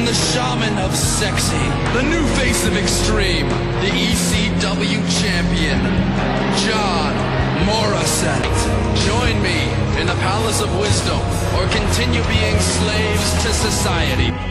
the shaman of sexy, the new face of extreme, the ECW champion, John Morissette. Join me in the Palace of Wisdom, or continue being slaves to society.